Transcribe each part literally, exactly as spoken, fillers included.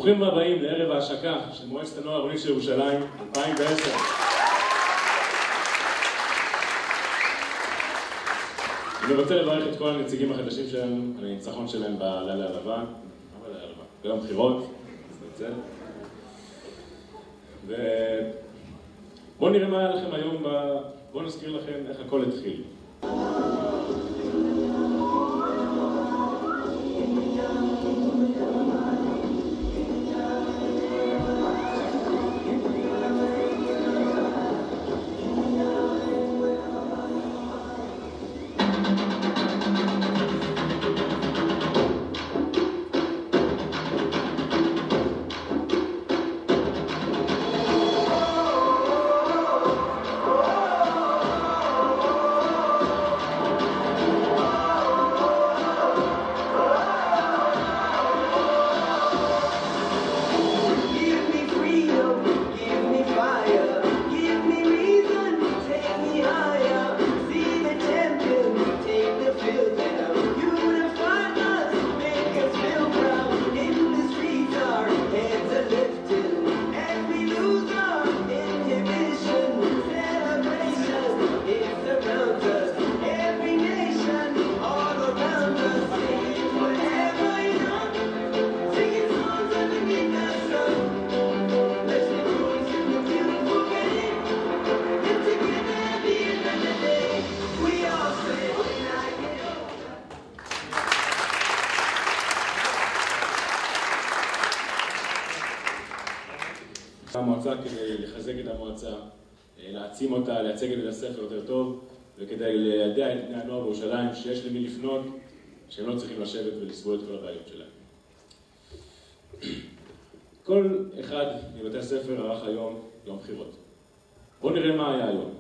ברוכים הבאים לערב ההשקה של מועצת הנוער העירונית של ירושלים אלפיים ועשר. אני רוצה לברך את כל הנציגים החדשים שלנו על הניצחון שלהם בלילה הלבן, ביום בחירות, ובואו נראה מה היה לכם היום, בואו נזכיר לכם איך הכל התחיל. המועצה כדי לחזק את המועצה, להעצים אותה, לייצג את בית הספר יותר טוב, וכדי ליידע את בני הנוער בירושלים שיש למי לפנות, שהם לא צריכים לשבת ולסבול את כל הבעיות שלהם. כל אחד מבתי הספר ערך היום יום בחירות. בואו נראה מה היה היום.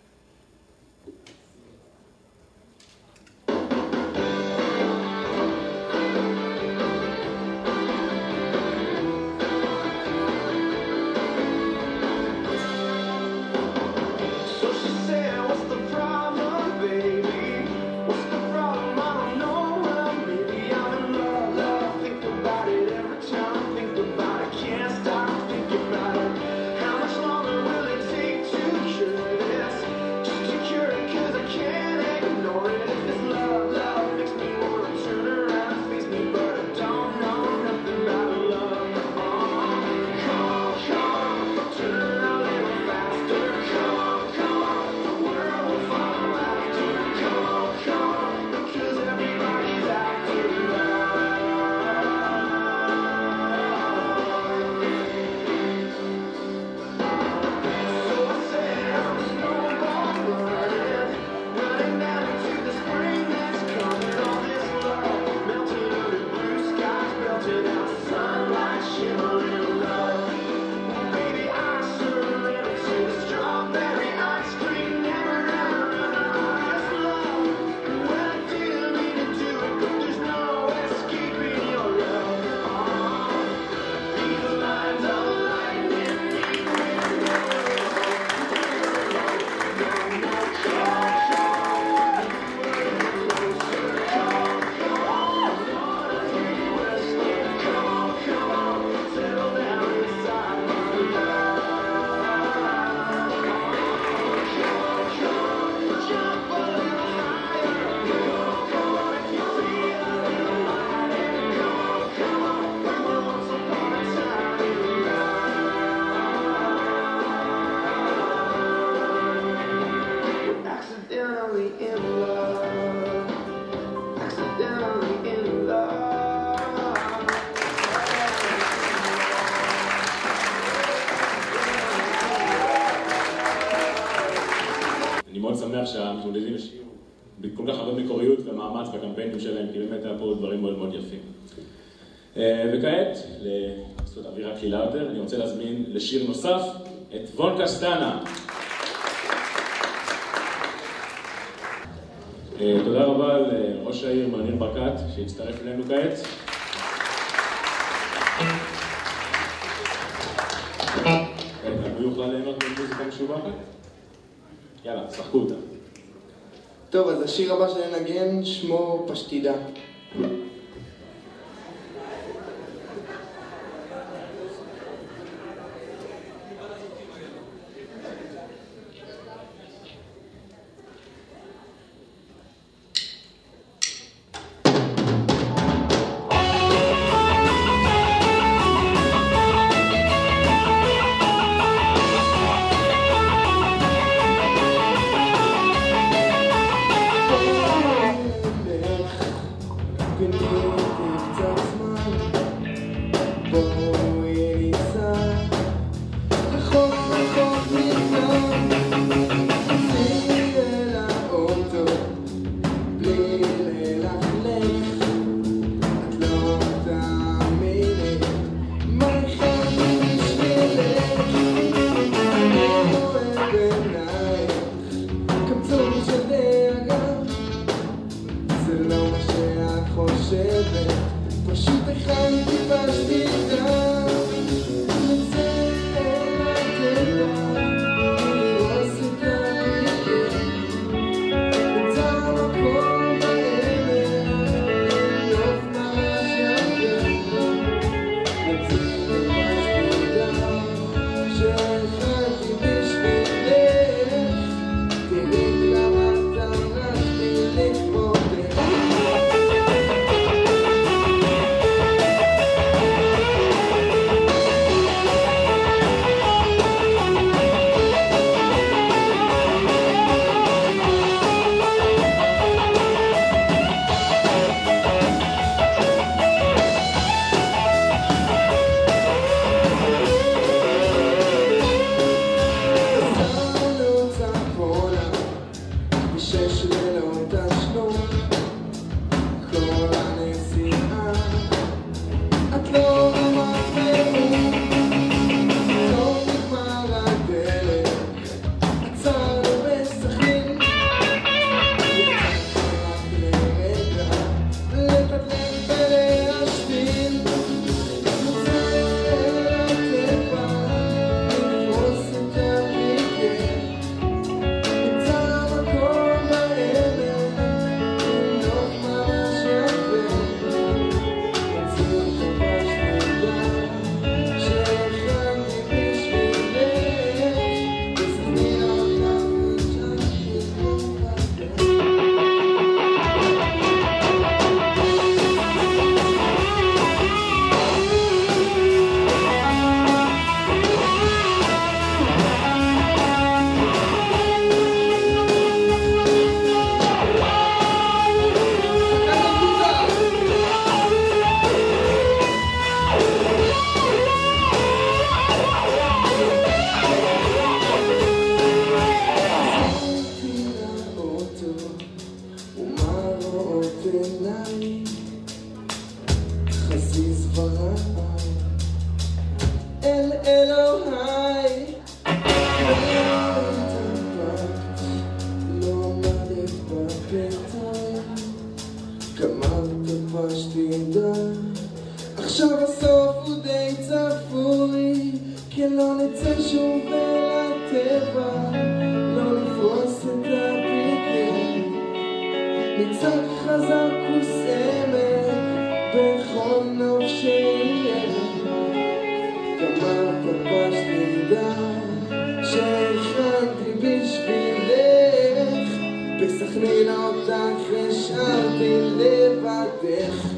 אני מאוד שמח שהמתמודדים השקיעו בכל כך הרבה מקוריות ומאמץ בקמפיינים שלהם, כי באמת היה פה דברים מאוד מאוד יפים. וכעת, לעשות אווירה קלילה יותר, אני רוצה להזמין לשיר נוסף את וון קסטנה. תודה רבה לראש העיר מניר ברקת שהצטרף אלינו כעת. הוא יוכל ליהנות במוזיקה משובחת? יאללה, שחקו אותה. טוב, אז השיר הבא שננגן שמו פשטידה. זה לא מה שאת חושבת, פשוט הכנתי בשביתה לצאת אל הטבע, לפרוס את הרגל, נמצא מקום בעמק, נוף ממש יפה, לצאת אל בשביתה שהכנתי בשבילך, תראי כמה טרחתי לכבודך. שש לילות תשלום כל הנסיעה, את לא אמרת נאום, לא נגמר הדלק, עצרנו בסכנין, יצאתי רק לרגע לקטלג ולהשתין, נוצא אל הטבע, לפרוס את הרגל, נמצא מקום חזיז ורעי אל אלוהי, לא עמדת בפתיים, גמרת פשטידה, עכשיו הסוף הוא די צפוי, כי לא נצא שוב אל הטבע, לא לפרוס את הפיקר, ניצח חזק וסמך בכל נפשי, גמרת פשטידה שהכנתי בשבילך, בסכנין אותך השארתי לבדך.